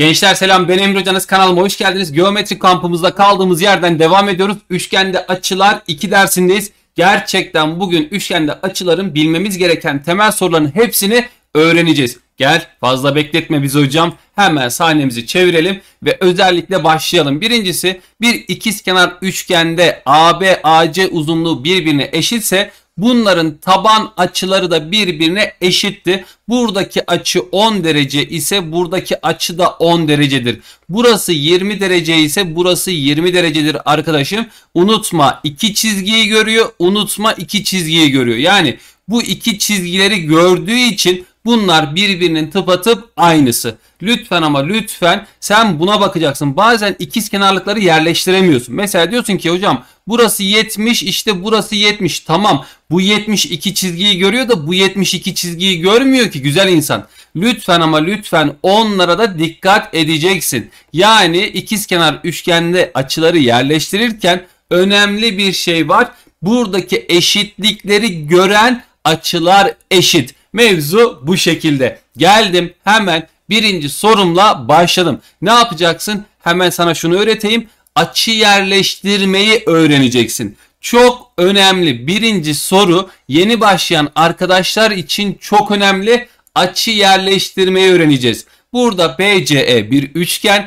Gençler selam, ben Emre Hocanız, kanalıma hoş geldiniz. Geometri kampımızda kaldığımız yerden devam ediyoruz. Üçgende açılar 2 dersindeyiz. Gerçekten bugün üçgende açıların bilmemiz gereken temel soruların hepsini öğreneceğiz. Gel fazla bekletme bizi hocam. Hemen sahnemizi çevirelim ve özellikle başlayalım. Birincisi, bir ikizkenar üçgende AB AC uzunluğu birbirine eşitse bunların taban açıları da birbirine eşitti. Buradaki açı 10 derece ise buradaki açı da 10 derecedir. Burası 20 derece ise burası 20 derecedir arkadaşım. Unutma, iki çizgiyi görüyor. Unutma, iki çizgiyi görüyor. Yani bu iki çizgileri gördüğü için bunlar birbirinin tıpatıp aynısı. Lütfen ama lütfen sen buna bakacaksın. Bazen ikizkenarlıkları yerleştiremiyorsun. Mesela diyorsun ki hocam burası 70, işte burası 70. Tamam, bu 72 çizgiyi görüyor da bu 72 çizgiyi görmüyor ki güzel insan. Lütfen ama lütfen onlara da dikkat edeceksin. Yani ikizkenar üçgende açıları yerleştirirken önemli bir şey var. Buradaki eşitlikleri gören açılar eşit. Mevzu bu şekilde. Geldim hemen birinci sorumla başladım. Ne yapacaksın? Hemen sana şunu öğreteyim. Açı yerleştirmeyi öğreneceksin. Çok önemli. Birinci soru yeni başlayan arkadaşlar için çok önemli. Açı yerleştirmeyi öğreneceğiz. Burada BCE bir üçgen.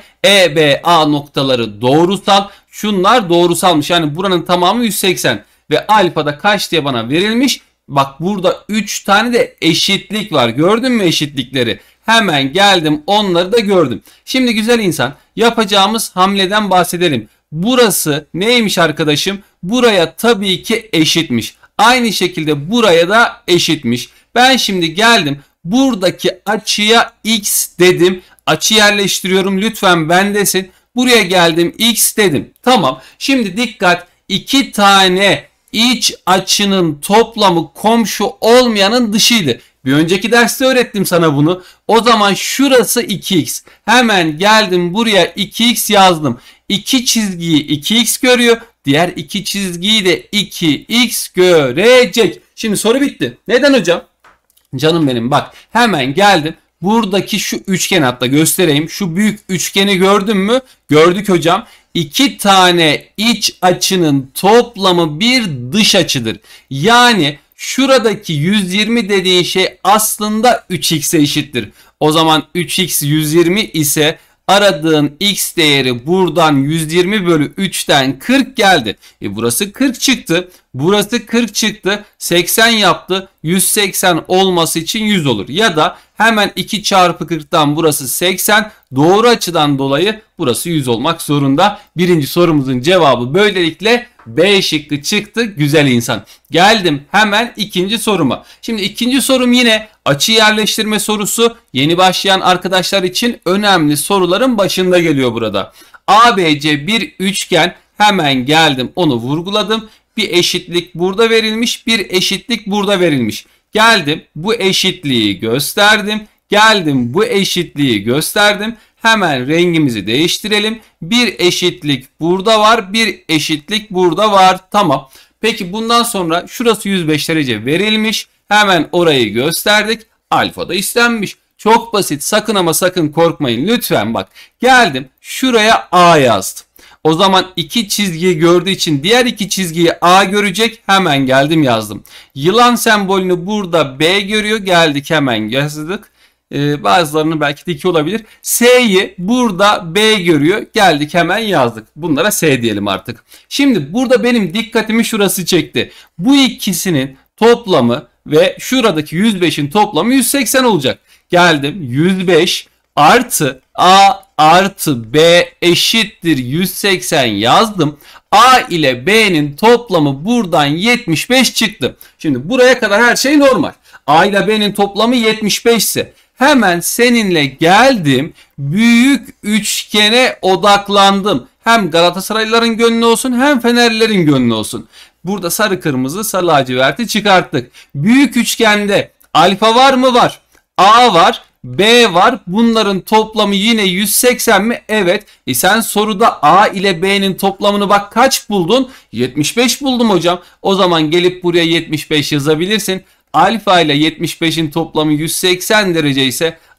EBA noktaları doğrusal. Şunlar doğrusalmış. Yani buranın tamamı 180. Ve alfada kaç diye bana verilmiş? Bak burada 3 tane de eşitlik var. Gördün mü eşitlikleri? Hemen geldim, onları da gördüm. Şimdi güzel insan, yapacağımız hamleden bahsedelim. Burası neymiş arkadaşım? Buraya tabii ki eşitmiş. Aynı şekilde buraya da eşitmiş. Ben şimdi geldim, buradaki açıya x dedim. Açı yerleştiriyorum, lütfen bendesin. Buraya geldim, x dedim. Tamam, şimdi dikkat, 2 tane iç açının toplamı komşu olmayanın dışıydı. Bir önceki derste öğrettim sana bunu. O zaman şurası 2x. Hemen geldim buraya 2x yazdım. İki çizgiyi 2x görüyor. Diğer iki çizgiyi de 2x görecek. Şimdi soru bitti. Neden hocam? Canım benim bak, hemen geldim. Buradaki şu üçgen, hatta göstereyim. Şu büyük üçgeni gördün mü? Gördük hocam. 2 tane iç açının toplamı bir dış açıdır. Yani şuradaki 120 dediğin şey aslında 3x'e eşittir. O zaman 3x 120 ise aradığın x değeri buradan 120 bölü 3'ten 40 geldi. Burası 40 çıktı. Burası 40 çıktı. 80 yaptı. 180 olması için 100 olur. Ya da hemen 2 çarpı 40'tan burası 80. Doğru açıdan dolayı burası 100 olmak zorunda. Birinci sorumuzun cevabı böylelikle B şıkkı çıktı güzel insan. Geldim hemen ikinci soruma. Şimdi ikinci sorum yine açı yerleştirme sorusu. Yeni başlayan arkadaşlar için önemli soruların başında geliyor burada. ABC bir üçgen, hemen geldim onu vurguladım. Bir eşitlik burada verilmiş, bir eşitlik burada verilmiş. Geldim bu eşitliği gösterdim. Geldim bu eşitliği gösterdim. Hemen rengimizi değiştirelim. Bir eşitlik burada var, bir eşitlik burada var. Tamam. Peki bundan sonra şurası 105 derece verilmiş. Hemen orayı gösterdik. Alfa da istenmiş. Çok basit. Sakın ama sakın korkmayın. Lütfen bak. Geldim şuraya A yazdım. O zaman iki çizgiyi gördüğü için diğer iki çizgiyi A görecek. Hemen geldim yazdım. Yılan sembolünü burada B görüyor. Geldik hemen yazdık. Bazılarının belki de 2 olabilir. S'yi burada B görüyor. Geldik hemen yazdık. Bunlara S diyelim artık. Şimdi burada benim dikkatimi şurası çekti. Bu ikisinin toplamı ve şuradaki 105'in toplamı 180 olacak. Geldim 105 artı A artı B eşittir 180 yazdım. A ile B'nin toplamı buradan 75 çıktı. Şimdi buraya kadar her şey normal. A ile B'nin toplamı 75 ise hemen seninle geldim büyük üçgene odaklandım. Hem Galatasaraylıların gönlü olsun hem Fenerlilerin gönlü olsun. Burada sarı kırmızı sarı laciverti çıkarttık. Büyük üçgende alfa var mı? Var. A var. B var. Bunların toplamı yine 180 mi? Evet. Sen soruda A ile B'nin toplamını bak kaç buldun? 75 buldum hocam. O zaman gelip buraya 75 yazabilirsin. Alfa ile 75'in toplamı 180 derece ise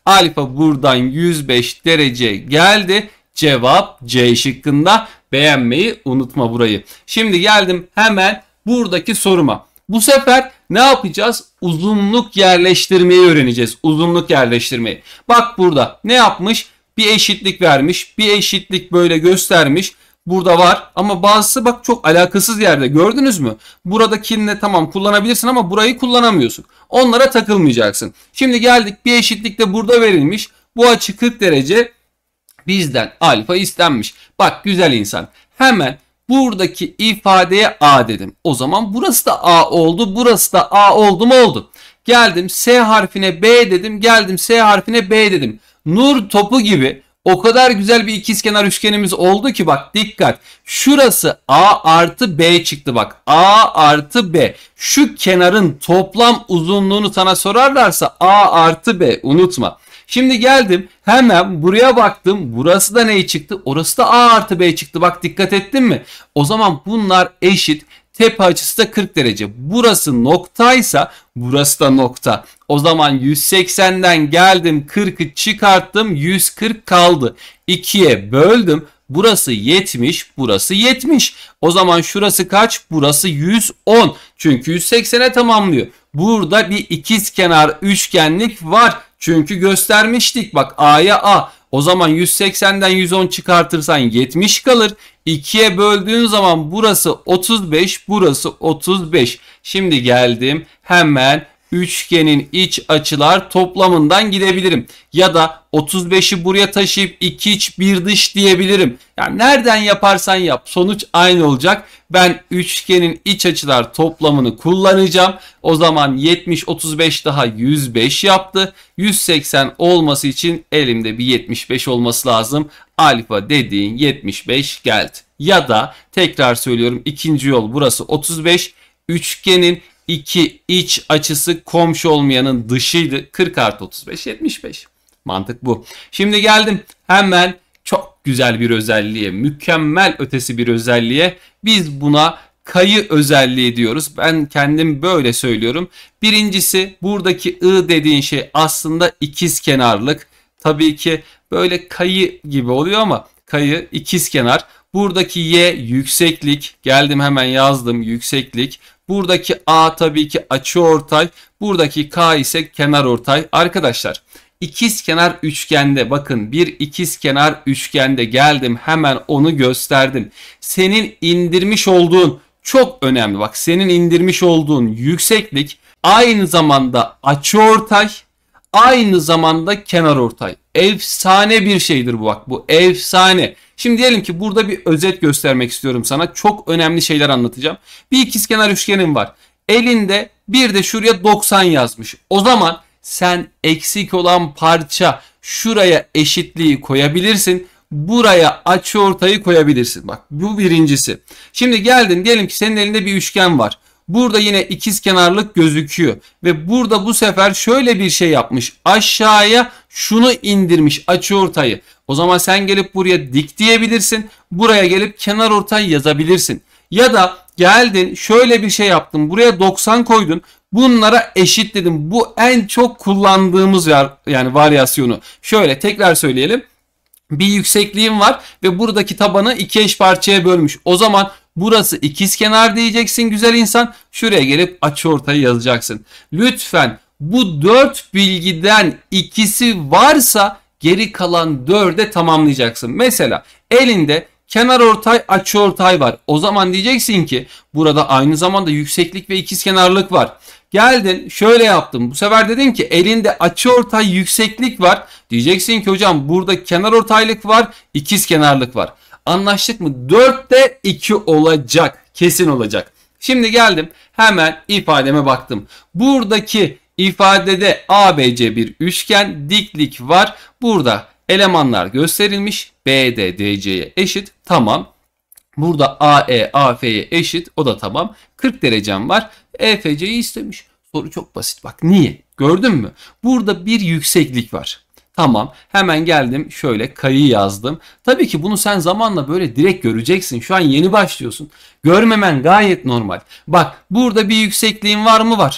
Alfa buradan 105 derece geldi. Cevap C şıkkında. Beğenmeyi unutma burayı. Şimdi geldim hemen buradaki soruma. Bu sefer ne yapacağız? Uzunluk yerleştirmeyi öğreneceğiz. Uzunluk yerleştirmeyi. Bak burada ne yapmış? Bir eşitlik vermiş. Bir eşitlik böyle göstermiş. Burada var ama bazısı bak çok alakasız yerde. Gördünüz mü? Buradakini tamam kullanabilirsin ama burayı kullanamıyorsun. Onlara takılmayacaksın. Şimdi geldik bir eşitlik de burada verilmiş. Bu açı 40 derece. Bizden alfa istenmiş. Bak güzel insan. Hemen buradaki ifadeye A dedim. O zaman burası da A oldu. Burası da A oldu mu oldu. Geldim S harfine B dedim. Geldim S harfine B dedim. Nur topu gibi o kadar güzel bir ikizkenar üçgenimiz oldu ki bak dikkat. Şurası A artı B çıktı bak. A artı B. Şu kenarın toplam uzunluğunu sana sorarlarsa A artı B unutma. Şimdi geldim hemen buraya baktım. Burası da ne çıktı? Orası da A artı B çıktı. Bak dikkat ettin mi? O zaman bunlar eşit. Tepe açısı da 40 derece. Burası noktaysa burası da nokta. O zaman 180'den geldim 40'ı çıkarttım. 140 kaldı. 2'ye böldüm. Burası 70, burası 70. O zaman şurası kaç? Burası 110. Çünkü 180'e tamamlıyor. Burada bir ikizkenar üçgenlik var. Çünkü göstermiştik bak A'ya A. O zaman 180'den 110 çıkartırsan 70 kalır. 2'ye böldüğün zaman burası 35, burası 35. Şimdi geldim hemen üçgenin iç açılar toplamından gidebilirim. Ya da 35'i buraya taşıyıp 2 iç 1 dış diyebilirim. Yani nereden yaparsan yap sonuç aynı olacak. Ben üçgenin iç açılar toplamını kullanacağım. O zaman 70 35 daha 105 yaptı. 180 olması için elimde bir 75 olması lazım. Alfa dediğin 75 geldi. Ya da tekrar söylüyorum ikinci yol burası 35. Üçgenin iki iç açısı komşu olmayanın dışıydı. 40 artı 35 75. Mantık bu. Şimdi geldim hemen çok güzel bir özelliğe, mükemmel ötesi bir özelliğe. Biz buna kayı özelliği diyoruz. Ben kendim böyle söylüyorum. Birincisi buradaki I dediğin şey aslında ikizkenarlık. Tabii ki böyle kayı gibi oluyor ama kayı ikizkenar. Buradaki Y yükseklik. Geldim hemen yazdım yükseklik. Buradaki A tabii ki açıortay. Buradaki K ise kenarortay. Arkadaşlar ikizkenar üçgende bakın bir ikizkenar üçgende geldim hemen onu gösterdim. Senin indirmiş olduğun çok önemli bak senin indirmiş olduğun yükseklik aynı zamanda açıortay aynı zamanda kenarortay. Efsane bir şeydir bu bak bu efsane. Şimdi diyelim ki burada bir özet göstermek istiyorum sana. Çok önemli şeyler anlatacağım. Bir ikizkenar üçgenin var. Elinde bir de şuraya 90 yazmış. O zaman sen eksik olan parça şuraya eşitliği koyabilirsin. Buraya açıortayı koyabilirsin. Bak bu birincisi. Şimdi geldin diyelim ki senin elinde bir üçgen var. Burada yine ikizkenarlık gözüküyor. Ve burada bu sefer şöyle bir şey yapmış. Aşağıya şunu indirmiş açıortayı. O zaman sen gelip buraya dik diyebilirsin. Buraya gelip kenarortay yazabilirsin. Ya da geldin şöyle bir şey yaptın. Buraya 90 koydun. Bunlara eşit dedim. Bu en çok kullandığımız yani varyasyonu. Şöyle tekrar söyleyelim. Bir yüksekliğim var ve buradaki tabanı iki eş parçaya bölmüş. O zaman burası ikizkenar diyeceksin güzel insan. Şuraya gelip açıortayı yazacaksın. Lütfen bu 4 bilgiden ikisi varsa geri kalan 4'e tamamlayacaksın. Mesela elinde kenarortay açıortay var. O zaman diyeceksin ki burada aynı zamanda yükseklik ve ikizkenarlık var. Geldin şöyle yaptım. Bu sefer dedin ki elinde açıortay yükseklik var. Diyeceksin ki hocam burada kenarortaylık var, ikizkenarlık var. Anlaştık mı? 4'te 2 olacak. Kesin olacak. Şimdi geldim hemen ifademe baktım. Buradaki ifadede ABC bir üçgen, diklik var. Burada elemanlar gösterilmiş. BD DC'ye eşit. Tamam. Burada AE AF'ye eşit. O da tamam. 40 derecem var. EFC'yi istemiş. Soru çok basit. Bak niye? Gördün mü? Burada bir yükseklik var. Tamam. Hemen geldim. Şöyle kayı yazdım. Tabii ki bunu sen zamanla böyle direkt göreceksin. Şu an yeni başlıyorsun. Görmemen gayet normal. Bak burada bir yüksekliğin var mı? Var.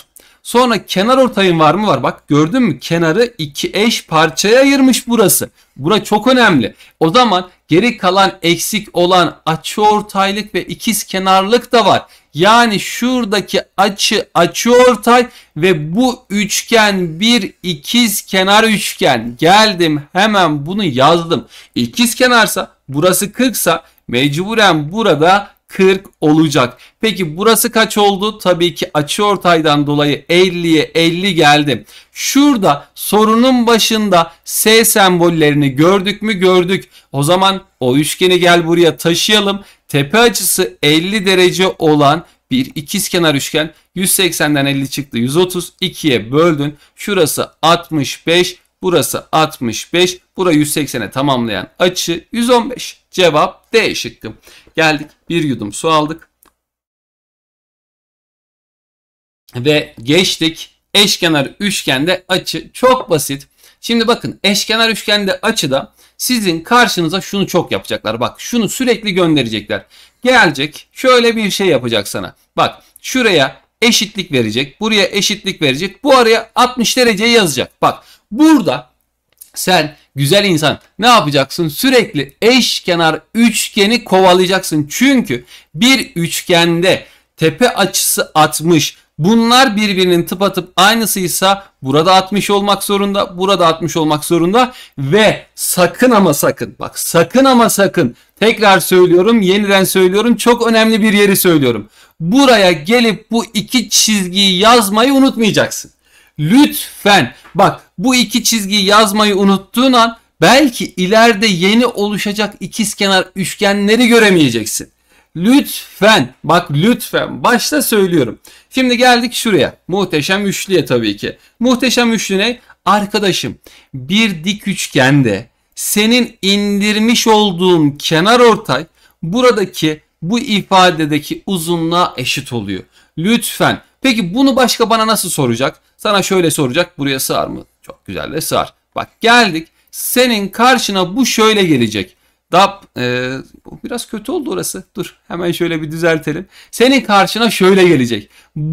Sonra kenar ortayın var mı? Var. Bak gördün mü? Kenarı iki eş parçaya ayırmış burası. Bura çok önemli. O zaman geri kalan eksik olan açıortaylık ve ikizkenarlık da var. Yani şuradaki açıortay ve bu üçgen bir ikizkenar üçgen. Geldim hemen bunu yazdım. İkizkenarsa burası 40 sa mecburen burada 40 olacak. Peki burası kaç oldu? Tabii ki açıortaydan dolayı 50'ye 50 geldim. Şurada sorunun başında S sembollerini gördük mü? Gördük. O zaman o üçgeni gel buraya taşıyalım. Tepe açısı 50 derece olan bir ikizkenar üçgen. 180'den 50 çıktı. 130. 2'ye böldün. Şurası 65. Burası 65. Burayı 180'e tamamlayan açı 115. Cevap D şıkkı. Geldik, bir yudum su aldık. Ve geçtik eşkenar üçgende açı. Çok basit. Şimdi bakın eşkenar üçgende açıda sizin karşınıza şunu çok yapacaklar. Bak şunu sürekli gönderecekler. Gelecek şöyle bir şey yapacak sana. Bak şuraya eşitlik verecek. Buraya eşitlik verecek. Bu araya 60 dereceyi yazacak. Bak burada sen güzel insan ne yapacaksın? Sürekli eşkenar üçgeni kovalayacaksın. Çünkü bir üçgende tepe açısı 60. Bunlar birbirinin tıpatıp aynısıysa burada 60 olmak zorunda. Burada 60 olmak zorunda. Ve sakın ama sakın. Bak sakın ama sakın. Tekrar söylüyorum. Yeniden söylüyorum. Çok önemli bir yeri söylüyorum. Buraya gelip bu iki çizgiyi yazmayı unutmayacaksın. Lütfen bak bu iki çizgiyi yazmayı unuttuğun an belki ileride yeni oluşacak ikizkenar üçgenleri göremeyeceksin. Lütfen bak lütfen başta söylüyorum. Şimdi geldik şuraya. Muhteşem üçlüye tabii ki. Muhteşem üçlü ne? Arkadaşım bir dik üçgende senin indirmiş olduğun kenar ortay buradaki bu ifadedeki uzunluğa eşit oluyor. Lütfen. Peki bunu başka bana nasıl soracak? Sana şöyle soracak. Buraya sığar mı? Çok güzel de sığar. Bak geldik. Senin karşına bu şöyle gelecek. Biraz kötü oldu orası. Dur hemen şöyle bir düzeltelim. Senin karşına şöyle gelecek.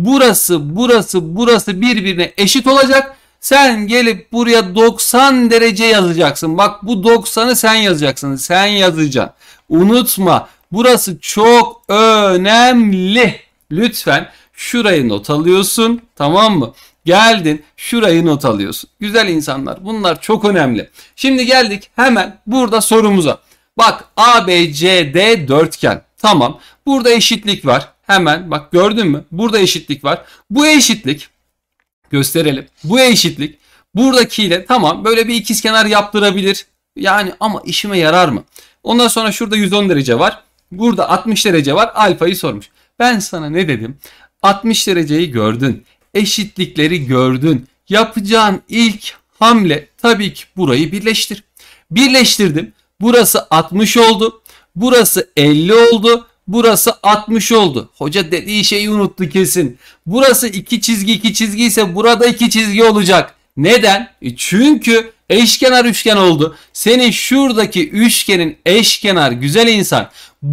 Burası birbirine eşit olacak. Sen gelip buraya 90 derece yazacaksın. Bak bu 90'ı sen yazacaksın. Sen yazacaksın. Unutma. Burası çok önemli. Lütfen şurayı not alıyorsun. Tamam mı? Geldin şurayı not alıyorsun. Güzel insanlar bunlar çok önemli. Şimdi geldik hemen burada sorumuza. Bak ABCD dörtgen. Tamam. Burada eşitlik var. Hemen bak gördün mü? Burada eşitlik var. Bu eşitlik gösterelim. Bu eşitlik buradakiyle tamam böyle bir ikizkenar yaptırabilir. Yani ama işime yarar mı? Ondan sonra şurada 110 derece var. Burada 60 derece var. Alfayı sormuş. Ben sana ne dedim? 60 dereceyi gördün. Eşitlikleri gördün. Yapacağın ilk hamle tabii ki burayı birleştir. Birleştirdim. Burası 60 oldu. Burası 50 oldu. Burası 60 oldu. Hoca dediği şeyi unuttu kesin. Burası iki çizgi ise burada iki çizgi olacak. Neden? Çünkü eşkenar üçgen oldu. Senin şuradaki üçgenin eşkenar güzel insan.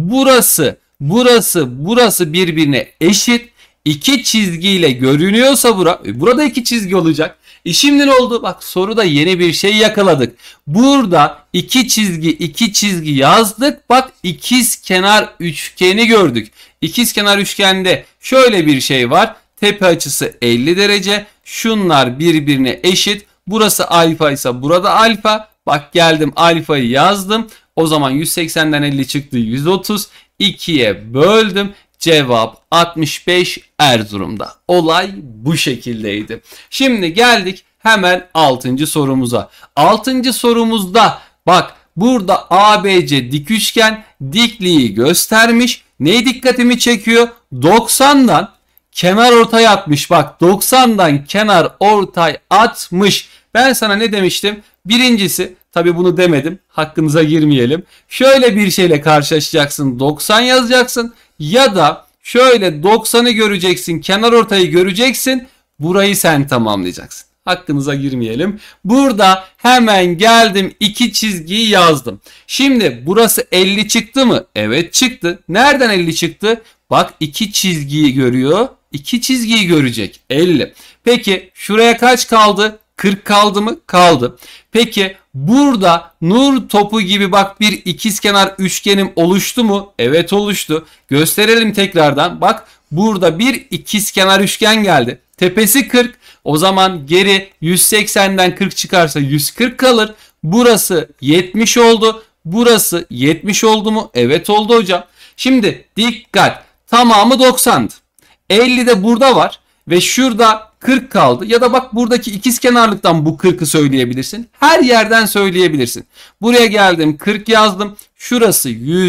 Burası birbirine eşit. İki çizgiyle görünüyorsa burada iki çizgi olacak. Şimdi ne oldu? Bak soruda yeni bir şey yakaladık. Burada iki çizgi yazdık. Bak ikizkenar üçgeni gördük. İkizkenar üçgende şöyle bir şey var. Tepe açısı 50 derece. Şunlar birbirine eşit. Burası alfa ise burada alfa. Bak geldim alfayı yazdım. O zaman 180'den 50 çıktı 130. 2'ye böldüm. Cevap 65 Erzurum'da. Olay bu şekildeydi. Şimdi geldik hemen 6. sorumuza. 6. sorumuzda bak burada ABC dik üçgen dikliği göstermiş. Ne dikkatimi çekiyor? 90'dan kenar ortay atmış. Bak 90'dan kenar ortay atmış. Ben sana ne demiştim? Birincisi tabi bunu demedim. Hakkınıza girmeyelim. Şöyle bir şeyle karşılaşacaksın. 90 yazacaksın. Ya da şöyle 90'ı göreceksin. Kenar ortayı göreceksin. Burayı sen tamamlayacaksın. Hakkınıza girmeyelim. Burada hemen geldim. İki çizgiyi yazdım. Şimdi burası 50 çıktı mı? Evet çıktı. Nereden 50 çıktı? Bak iki çizgiyi görüyor. iki çizgiyi görecek. 50. Peki şuraya kaç kaldı? 40 kaldı mı? Kaldı. Peki burada nur topu gibi bak bir ikizkenar üçgenim oluştu mu? Evet oluştu. Gösterelim tekrardan. Bak burada bir ikizkenar üçgen geldi. Tepesi 40. O zaman geri 180'den 40 çıkarsa 140 kalır. Burası 70 oldu. Burası 70 oldu mu? Evet oldu hocam. Şimdi dikkat. Tamamı 90'dı. 50 de burada var. Ve şurada 40 kaldı. Ya da bak buradaki ikizkenarlıktan bu 40'ı söyleyebilirsin. Her yerden söyleyebilirsin. Buraya geldim 40 yazdım. Şurası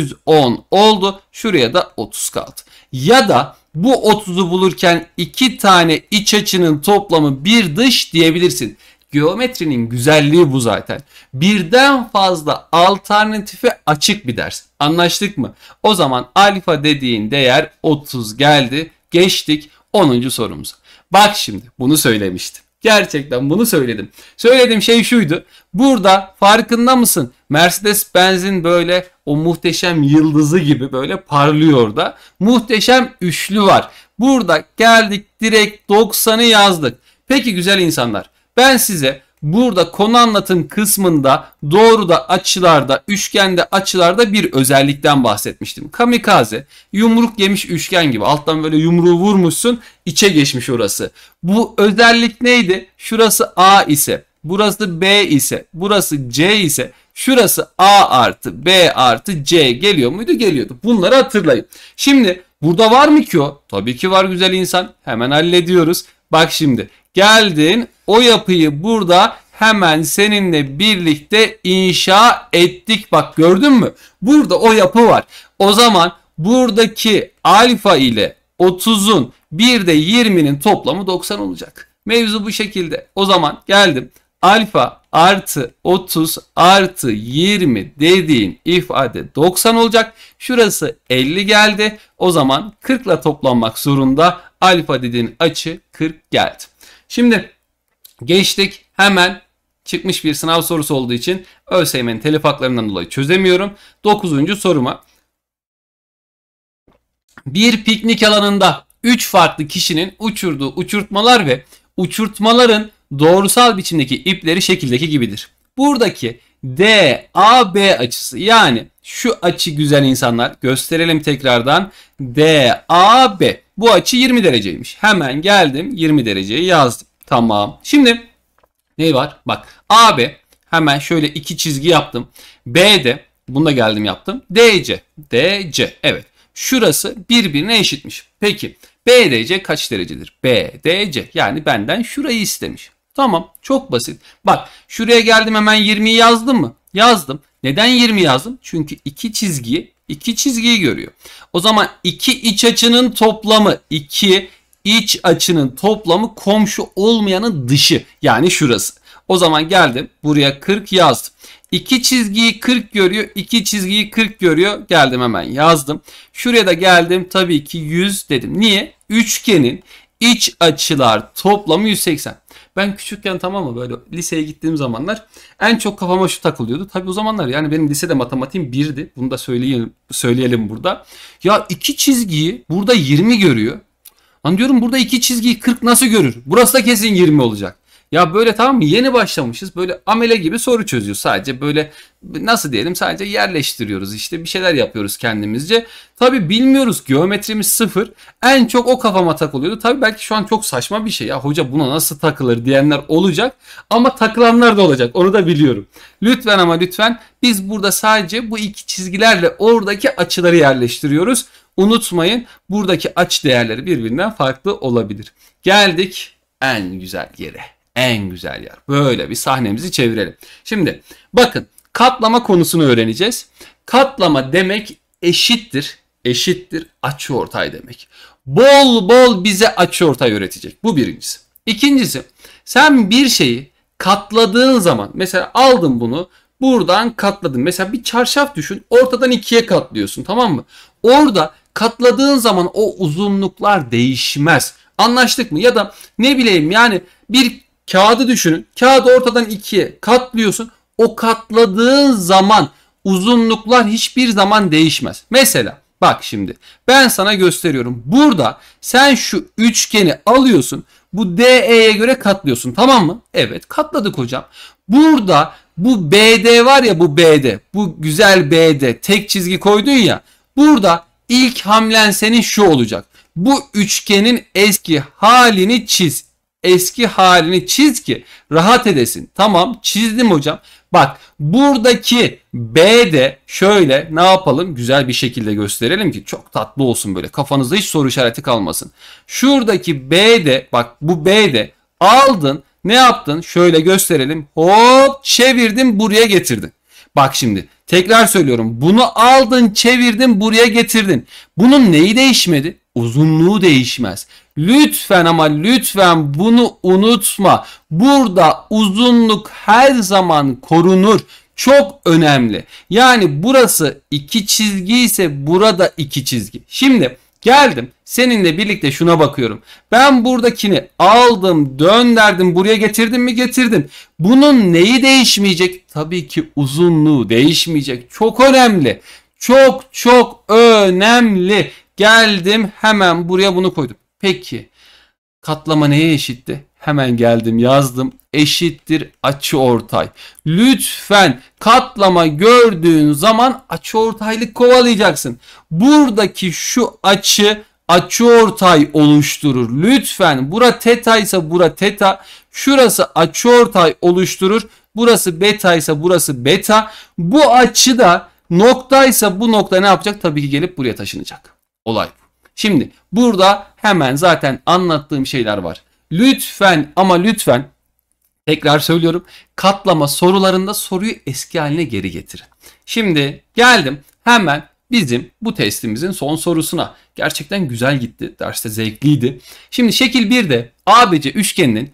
110 oldu. Şuraya da 30 kaldı. Ya da bu 30'u bulurken iki tane iç açının toplamı bir dış diyebilirsin. Geometrinin güzelliği bu zaten. Birden fazla alternatife açık bir ders. Anlaştık mı? O zaman alfa dediğin değer 30 geldi. Geçtik 10. sorumuza. Bak şimdi bunu söylemiştim. Gerçekten bunu söyledim. Söylediğim şey şuydu. Burada farkında mısın? Mercedes-Benz'in böyle o muhteşem yıldızı gibi böyle parlıyor da. Muhteşem üçlü var. Burada geldik direkt 90'ı yazdık. Peki güzel insanlar. Ben size burada konu anlatım kısmında doğruda açılarda, üçgende açılarda bir özellikten bahsetmiştim. Kamikaze, yumruk yemiş üçgen gibi. Alttan böyle yumruğu vurmuşsun, içe geçmiş orası. Bu özellik neydi? Şurası A ise, burası B ise, burası C ise, şurası A artı B artı C geliyor muydu? Geliyordu. Bunları hatırlayın. Şimdi burada var mı ki o? Tabii ki var güzel insan. Hemen hallediyoruz. Bak şimdi geldin o yapıyı burada hemen seninle birlikte inşa ettik. Bak gördün mü? Burada o yapı var. O zaman buradaki alfa ile 30'un bir de 20'nin toplamı 90 olacak. Mevzu bu şekilde. O zaman geldim. Alfa artı 30 artı 20 dediğin ifade 90 olacak. Şurası 50 geldi. O zaman 40 ile toplanmak zorunda. Alfa dediğin açı 40 geldi. Şimdi geçtik hemen çıkmış bir sınav sorusu olduğu için ÖSYM'nin telif haklarından dolayı çözemiyorum. 9. soruma. Bir piknik alanında 3 farklı kişinin uçurduğu uçurtmalar ve uçurtmaların doğrusal biçimdeki ipleri şekildeki gibidir. Buradaki DAB açısı yani şu açı güzel insanlar gösterelim tekrardan. DAB bu açı 20 dereceymiş. Hemen geldim 20 dereceyi yazdım. Tamam. Şimdi ne var? Bak AB hemen şöyle iki çizgi yaptım. BD bunu da geldim yaptım. DC. DC evet. Şurası birbirine eşitmiş. Peki BDC kaç derecedir? BDC yani benden şurayı istemiş. Tamam çok basit. Bak şuraya geldim hemen 20'yi yazdım mı? Yazdım. Neden 20 yazdım? Çünkü iki çizgiyi görüyor. O zaman iki iç açının toplamı iç açının toplamı komşu olmayanın dışı yani şurası. O zaman geldim buraya 40 yazdım. İki çizgiyi 40 görüyor. İki çizgiyi 40 görüyor. Geldim hemen yazdım. Şuraya da geldim tabii ki 100 dedim. Niye? Üçgenin iç açılar toplamı 180. Ben küçükken tamam mı böyle liseye gittiğim zamanlar en çok kafama şu takılıyordu. Tabii o zamanlar yani benim lisede matematiğim 1'di. Bunu da söyleyelim burada. Ya iki çizgiyi burada 20 görüyor. Lan diyorum burada iki çizgiyi 40 nasıl görür? Burası da kesin 20 olacak. Ya böyle tamam mı yeni başlamışız böyle amele gibi soru çözüyor sadece böyle nasıl diyelim sadece yerleştiriyoruz işte bir şeyler yapıyoruz kendimizce. Tabi bilmiyoruz geometrimiz sıfır en çok o kafama takılıyordu. Tabi belki şu an çok saçma bir şey ya hoca buna nasıl takılır diyenler olacak ama takılanlar da olacak onu da biliyorum. Lütfen ama lütfen biz burada sadece bu iki çizgilerle oradaki açıları yerleştiriyoruz. Unutmayın buradaki açı değerleri birbirinden farklı olabilir. Geldik en güzel yere. En güzel yer. Böyle bir sahnemizi çevirelim. Şimdi bakın katlama konusunu öğreneceğiz. Katlama demek eşittir açıortay demek. Bol bol bize açıortay öğretecek. Bu birincisi. İkincisi sen bir şeyi katladığın zaman mesela aldın bunu buradan katladın. Mesela bir çarşaf düşün ortadan ikiye katlıyorsun tamam mı? Orada katladığın zaman o uzunluklar değişmez. Anlaştık mı? Ya da ne bileyim yani bir kağıdı düşünün. Kağıdı ortadan ikiye katlıyorsun. O katladığın zaman uzunluklar hiçbir zaman değişmez. Mesela Bak şimdi ben sana gösteriyorum. Burada sen şu üçgeni alıyorsun. Bu DE'ye göre katlıyorsun, tamam mı? Evet, katladık hocam. Burada bu BD var ya, bu BD. Bu güzel BD. Tek çizgi koydun ya. Burada ilk hamlen senin şu olacak. Bu üçgenin eski halini çiz. Eski halini çiz ki rahat edesin. Tamam, çizdim hocam. Bak buradaki B de şöyle ne yapalım? Güzel bir şekilde gösterelim ki çok tatlı olsun, böyle kafanızda hiç soru işareti kalmasın. Şuradaki B de, bak bu B de aldın, ne yaptın? Şöyle gösterelim. Hop çevirdin, buraya getirdin. Bak şimdi tekrar söylüyorum. Bunu aldın, çevirdin, buraya getirdin. Bunun neyi değişmedi? Uzunluğu değişmez. Lütfen ama lütfen bunu unutma. Burada uzunluk her zaman korunur. Çok önemli. Yani burası iki çizgi ise burada iki çizgi. Şimdi geldim seninle birlikte şuna bakıyorum. Ben buradakini aldım, döndürdüm, buraya getirdim mi? Getirdim. Bunun neyi değişmeyecek? Tabii ki uzunluğu değişmeyecek. Çok önemli. Çok çok önemli. Geldim hemen buraya bunu koydum. Peki katlama neye eşitti? Hemen geldim yazdım. Eşittir açıortay. Lütfen katlama gördüğün zaman açıortaylık kovalayacaksın. Buradaki şu açı açıortay oluşturur. Lütfen bura teta ise bura teta. Şurası açıortay oluşturur. Burası beta ise burası beta. Bu açı da noktaysa bu nokta ne yapacak? Tabii ki gelip buraya taşınacak. Olay bu. Şimdi burada hemen zaten anlattığım şeyler var. Lütfen ama lütfen tekrar söylüyorum. Katlama sorularında soruyu eski haline geri getirin. Şimdi geldim hemen bizim bu testimizin son sorusuna. Gerçekten güzel gitti. Derste zevkliydi. Şimdi şekil 1'de ABC üçgeninin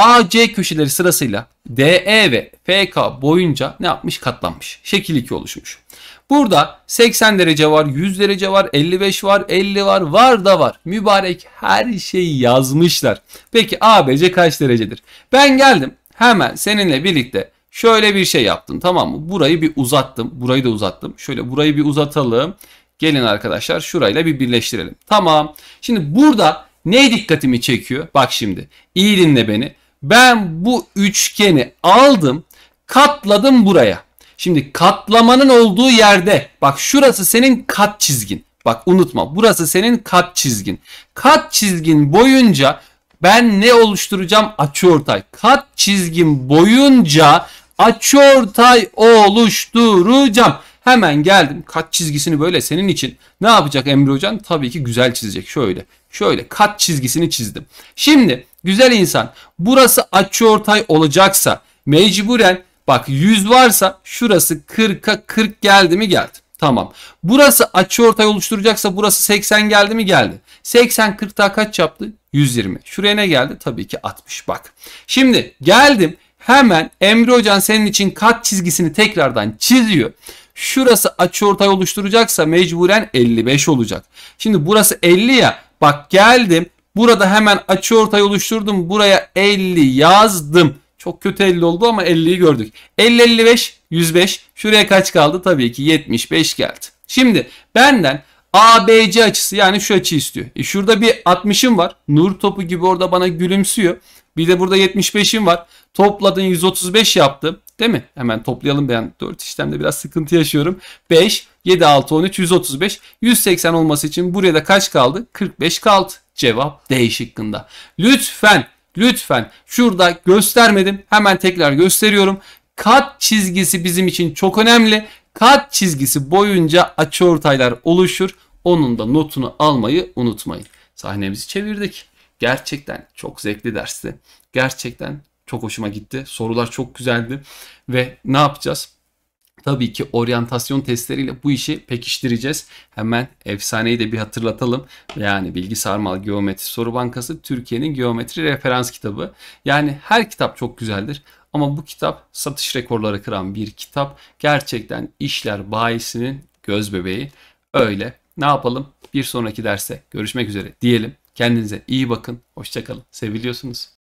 AC köşeleri sırasıyla DE ve FK boyunca ne yapmış? Katlanmış. Şekil 2 oluşmuş. Burada 80 derece var, 100 derece var, 55 var, 50 var, var da var. Mübarek her şeyi yazmışlar. Peki ABC kaç derecedir? Ben geldim hemen seninle birlikte şöyle bir şey yaptım, tamam mı? Burayı bir uzattım, burayı da uzattım. Şöyle burayı bir uzatalım. Gelin arkadaşlar şurayla bir birleştirelim. Tamam. Şimdi burada ne dikkatimi çekiyor? Bak şimdi iyi dinle beni. Ben bu üçgeni aldım, katladım buraya. Şimdi katlamanın olduğu yerde bak şurası senin kat çizgin. Bak unutma, burası senin kat çizgin. Kat çizgin boyunca ben ne oluşturacağım? Açıortay. Kat çizgin boyunca açıortay oluşturacağım. Hemen geldim. Kat çizgisini böyle senin için ne yapacak Emre Hocan? Tabii ki güzel çizecek. Şöyle. Şöyle kat çizgisini çizdim. Şimdi güzel insan, burası açıortay olacaksa mecburen bak 100 varsa şurası 40'a 40 geldi mi? Geldi. Tamam. Burası açıortay oluşturacaksa burası 80 geldi mi? Geldi. 80 40 daha kaç yaptı? 120. Şuraya ne geldi? Tabii ki 60. Bak. Şimdi geldim. Hemen Emre Hocan senin için kat çizgisini tekrardan çiziyor. Şurası açıortay oluşturacaksa mecburen 55 olacak. Şimdi burası 50 ya. Bak geldim. Burada hemen açıortay oluşturdum. Buraya 50 yazdım. Çok kötü 50 oldu ama 50'yi gördük. 50, 55, 105. Şuraya kaç kaldı? Tabii ki 75 geldi. Şimdi benden ABC açısı, yani şu açıyı istiyor. Şurada bir 60'ım var. Nur topu gibi orada bana gülümsüyor. Bir de burada 75'im var. Topladın 135 yaptı. Değil mi? Hemen toplayalım. Ben 4 işlemde biraz sıkıntı yaşıyorum. 5, 7, 6, 13, 135. 180 olması için buraya da kaç kaldı? 45 kaldı. Cevap D şıkkında. Lütfen, lütfen şurada göstermedim. Hemen tekrar gösteriyorum. Kat çizgisi bizim için çok önemli. Kat çizgisi boyunca açıortaylar oluşur. Onun da notunu almayı unutmayın. Sahnemizi çevirdik. Gerçekten çok zevkli dersti. Gerçekten çok hoşuma gitti. Sorular çok güzeldi. Ve ne yapacağız? Tabii ki oryantasyon testleriyle bu işi pekiştireceğiz. Hemen efsaneyi de bir hatırlatalım. Yani Bilgi Sarmal Geometri Soru Bankası Türkiye'nin geometri referans kitabı. Yani her kitap çok güzeldir. Ama bu kitap satış rekorları kıran bir kitap. Gerçekten işler bayisinin göz bebeği. Öyle. Ne yapalım? Bir sonraki derste görüşmek üzere diyelim. Kendinize iyi bakın. Hoşça kalın. Seviliyorsunuz.